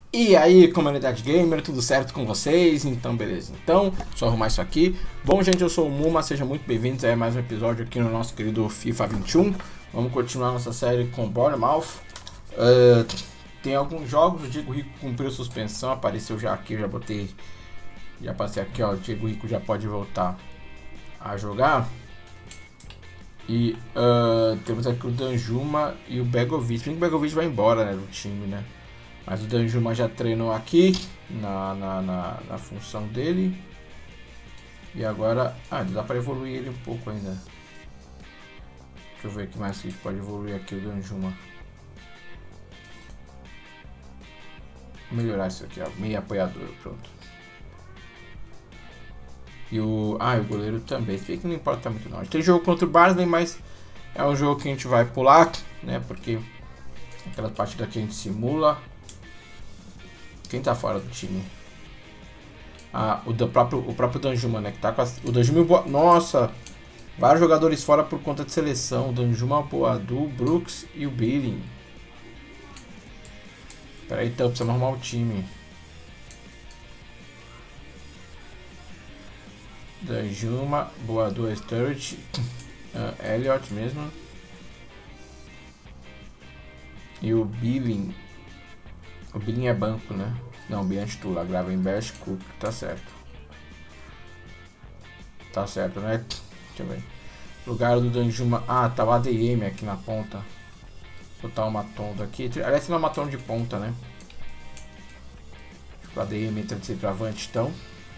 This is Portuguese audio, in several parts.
E aí, comunidade gamer, tudo certo com vocês? Então, beleza. Então, só arrumar isso aqui. Bom, gente, eu sou o Muma, sejam muito bem-vindos a mais um episódio aqui no nosso querido FIFA 21. Vamos continuar nossa série com Bournemouth. Tem alguns jogos, o Diego Rico cumpriu suspensão, apareceu já aqui, eu já botei... Já passei aqui, ó, o Diego Rico já pode voltar a jogar. E temos aqui o Danjuma e o Begovic. O Begovic vai embora, né, do time, né? Mas o Danjuma já treinou aqui na função dele. E agora... dá pra evoluir ele um pouco ainda. Deixa eu ver o que mais que a gente pode evoluir aqui o Danjuma. Vou melhorar isso aqui, ó. Meio apoiador, pronto. E o goleiro também. Se bem que não importa muito não. A gente tem jogo contra o Barnsley, mas é um jogo que a gente vai pular, né? Porque aquela partida que a gente simula. Quem tá fora do time? O próprio Danjuma, né? Que tá com o Danjuma. Nossa! Vários jogadores fora por conta de seleção. O Danjuma, o Boadu, o Brooks e o Billing. Pera aí, então, precisamos arrumar o time. Danjuma, Boadu, Sturridge, Elliot mesmo. E o Billing. O Billing é banco, né? Não, o Billing é titular. Gravenberch, Cook, tá certo. Tá certo, né? Deixa eu ver. Lugar do Danjuma. Tá o ADM aqui na ponta. Vou botar uma Matondo aqui. Aliás, não é uma Matondo de ponta, né? O ADM entra de centroavante, então.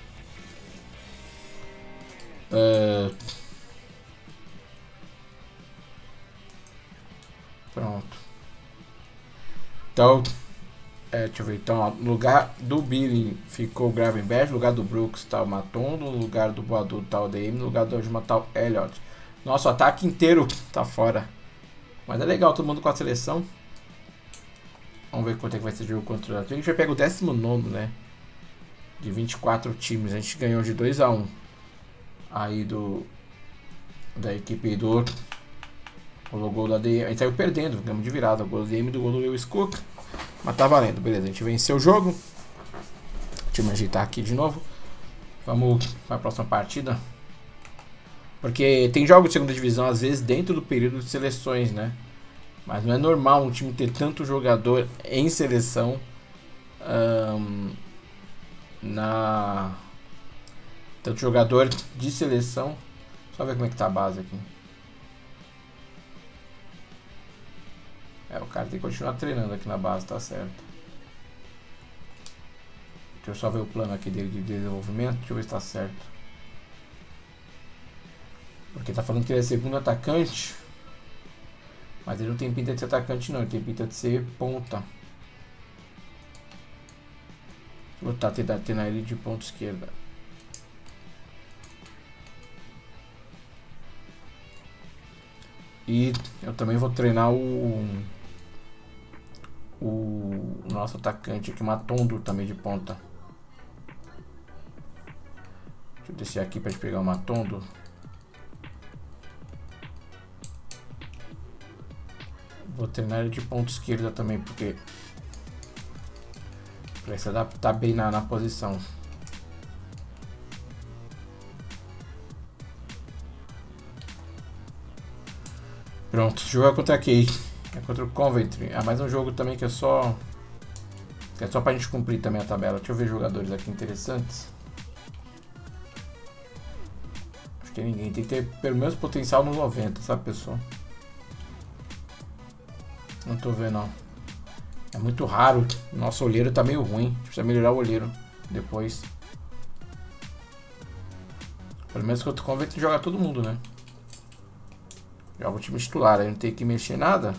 Pronto. Então, deixa eu ver. Então, ó, no lugar do Billing ficou o Gravenberch, no lugar do Brooks tá o Matondo, no lugar do Boadu tá o DM, no lugar do Danjuma tá o Elliot. Nosso ataque inteiro tá fora. Mas é legal, todo mundo com a seleção. Vamos ver quanto é que vai ser o jogo contra o Atlético. A gente vai pegar o 19º, né? De 24 times. A gente ganhou de 2-1. Aí da equipe do... O gol da DM. A gente saiu perdendo, ficamos de virada. O gol do DM do gol do Lewis Cook. Mas tá valendo, beleza. A gente venceu o jogo. Deixa eu me ajeitar aqui de novo. Vamos para a próxima partida. Porque tem jogos de segunda divisão, às vezes, dentro do período de seleções, né? Mas não é normal um time ter tanto jogador em seleção. Tanto jogador de seleção. Só ver como é que tá a base aqui. O cara tem que continuar treinando aqui na base, tá certo. Deixa eu só ver o plano aqui dele de desenvolvimento. Deixa eu ver se tá certo. Porque tá falando que ele é segundo atacante. Mas ele não tem pinta de ser atacante não, ele tem pinta de ser ponta. Vou botar treinar ele de ponta esquerda. E eu também vou treinar o nosso atacante aqui, Matondo, também de ponta. Deixa eu descer aqui para pegar o Matondo. Vou treinar ele de ponta esquerda também, porque para se adaptar bem na posição. Pronto, o jogo é contra quem? É contra o Coventry. Mais um jogo também que é só pra gente cumprir também a tabela. Deixa eu ver jogadores aqui interessantes. Acho que ninguém. Tem que ter pelo menos potencial nos 90, sabe, pessoal? Não tô vendo, não. É muito raro. Nosso olheiro tá meio ruim. Precisa melhorar o olheiro depois. Pelo menos contra o Coventry joga todo mundo, né? Joga o time titular, aí não tem que mexer nada.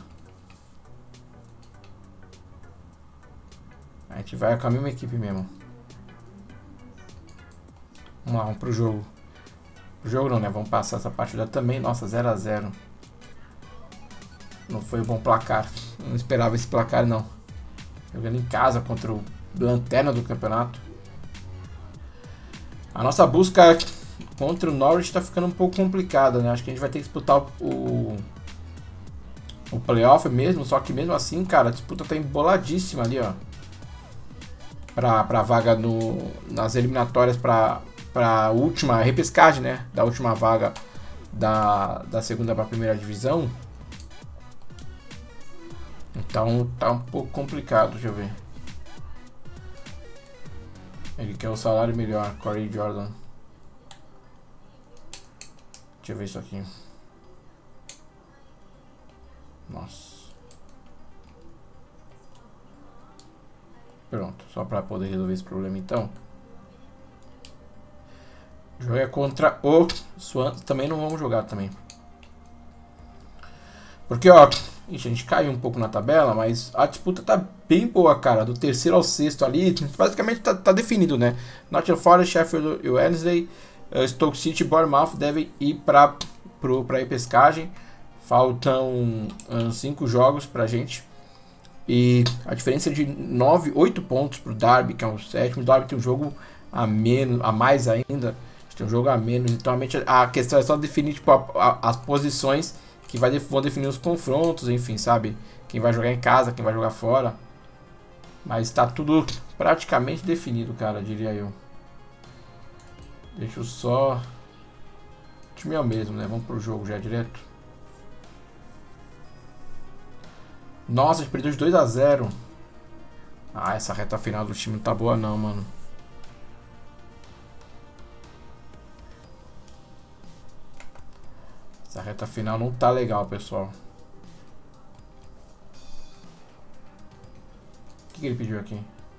A gente vai com a mesma equipe mesmo. Vamos lá, vamos pro jogo. O jogo não, né? Vamos passar essa partida também. Nossa, 0-0. Não foi um bom placar. Não esperava esse placar, não. Jogando em casa contra o lanterna do campeonato. A nossa busca contra o Norwich está ficando um pouco complicada, né? Acho que a gente vai ter que disputar o playoff mesmo, só que mesmo assim, cara, a disputa tá emboladíssima ali, ó. para vaga nas eliminatórias para a última repescagem, né? Da última vaga da segunda para a primeira divisão. Então tá um pouco complicado, deixa eu ver. Ele quer o salário melhor, Corey Jordan. Deixa eu ver isso aqui. Nossa. Pronto, só para poder resolver esse problema então. O jogo é contra o Swans, também não vamos jogar também. Porque, ó, ixi, a gente caiu um pouco na tabela, mas a disputa tá bem boa, cara. Do terceiro ao sexto ali, basicamente tá definido, né? Nottingham Forest, Sheffield Wednesday, Stoke City e Bournemouth devem ir pra repescagem. Faltam 5 jogos pra gente. E a diferença é de 8 pontos pro Derby, que é o sétimo. O Derby tem um jogo a mais ainda. Tem um jogo a menos. Então a questão é só definir tipo, as posições que vão definir os confrontos, enfim, sabe? Quem vai jogar em casa, quem vai jogar fora. Mas tá tudo praticamente definido, cara, diria eu. Deixa eu só... O time é o mesmo, né? Vamos pro jogo já direto. Nossa, a gente perdeu de 2 a 0. Ah, essa reta final do time não tá boa não, mano. Essa reta final não tá legal, pessoal. O que ele pediu aqui?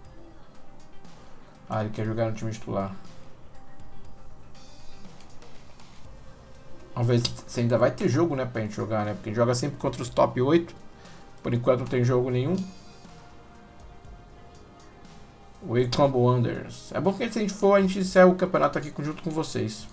Ah, ele quer jogar no time titular. Vamos ver se ainda vai ter jogo, né, pra gente jogar, né? Porque a gente joga sempre contra os top 8. Por enquanto não tem jogo nenhum. Wycombe Wanderers. É bom que se a gente for, a gente encerra o campeonato aqui junto com vocês.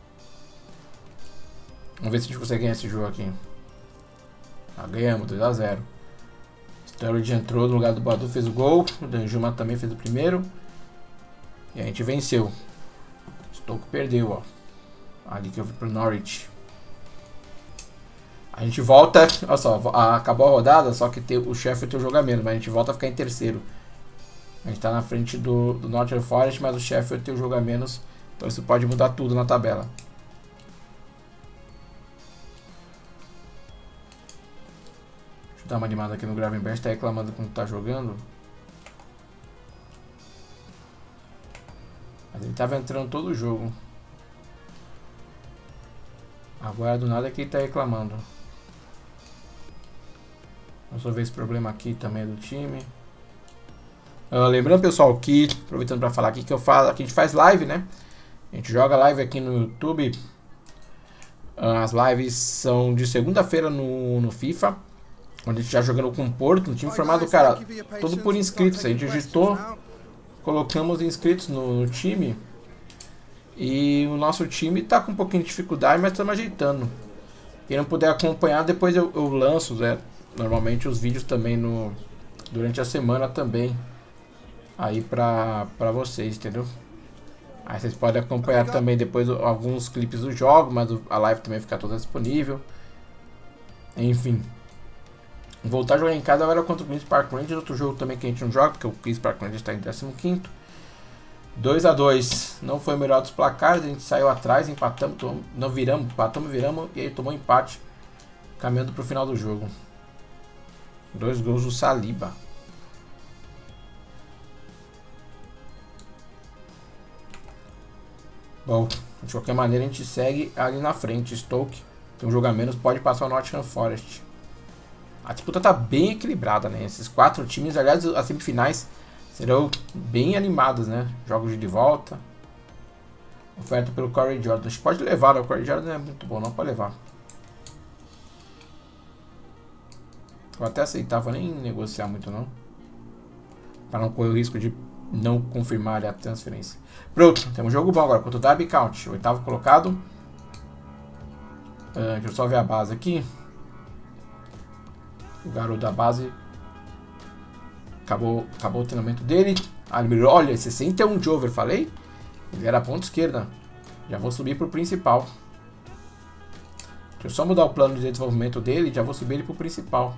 Vamos ver se a gente consegue ganhar esse jogo aqui. Ah, ganhamos, 2 a 0. Sturridge entrou no lugar do Badu, fez o gol. O Danjuma também fez o primeiro. E a gente venceu. Stoke perdeu, ó. Ali que eu fui pro Norwich. A gente volta, olha só, acabou a rodada, só que o Sheffield tem o jogo a menos, mas a gente volta a ficar em terceiro. A gente tá na frente do Nottingham Forest, mas o Sheffield tem o jogo a menos, então isso pode mudar tudo na tabela. Deixa eu dar uma animada aqui no Gravenberch, tá reclamando quando tá jogando. Mas ele tava entrando todo o jogo. Agora do nada é que ele tá reclamando. Vamos resolver esse problema aqui também do time. Lembrando, pessoal, que aproveitando para falar aqui que aqui a gente faz live, né? A gente joga live aqui no YouTube. As lives são de segunda-feira no FIFA, onde a gente já jogando com o Porto, um time formado, cara, todo por inscritos. A gente registrou, colocamos inscritos no time. E o nosso time tá com um pouquinho de dificuldade, mas estamos ajeitando. Quem não puder acompanhar, depois eu lanço, né? Normalmente os vídeos também durante a semana também. Aí pra vocês, entendeu? Aí vocês podem acompanhar também depois alguns clipes do jogo, mas a live também fica toda disponível. Enfim. Voltar a jogar em casa agora contra o Queen's Park Rangers, outro jogo também que a gente não joga, porque o Queen's Park Rangers está em 15º. 2 a 2, não foi o melhor dos placares, a gente saiu atrás, empatamos, não viramos, empatamos, viramos e aí tomou empate, caminhando para o final do jogo. 2 gols do Saliba. Bom, de qualquer maneira a gente segue ali na frente. Stoke tem um jogo a menos, pode passar o Nottingham Forest. A disputa tá bem equilibrada, né? Esses 4 times, aliás, as semifinais serão bem animadas, né? Jogos de volta. Oferta pelo Corey Jordan. A gente pode levar, né? O Corey Jordan é muito bom, não pode levar. Vou até aceitar, vou nem negociar muito não. Para não correr o risco de não confirmar a transferência. Pronto, temos um jogo bom agora contra o Derby County, 8º colocado. Deixa eu só ver a base aqui. O garoto da base acabou o treinamento dele. Olha, 61 de over, falei? Ele era ponta esquerda. Já vou subir para o principal. Deixa eu só mudar o plano de desenvolvimento dele. Já vou subir ele para o principal.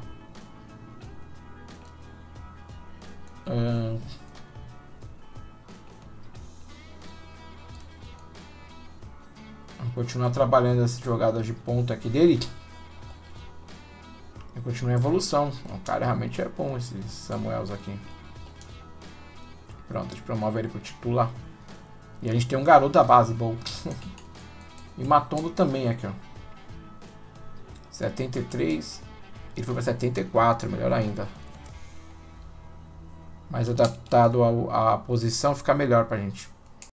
continuar trabalhando essas jogadas de ponta aqui dele. E continua em evolução. O cara realmente é bom, esse Samuels aqui. Pronto, a gente promove ele pro titular. E a gente tem um garoto da base, bom. E Matondo também aqui, ó. 73. Ele foi pra 74, melhor ainda. Mais adaptado à posição, fica melhor pra gente.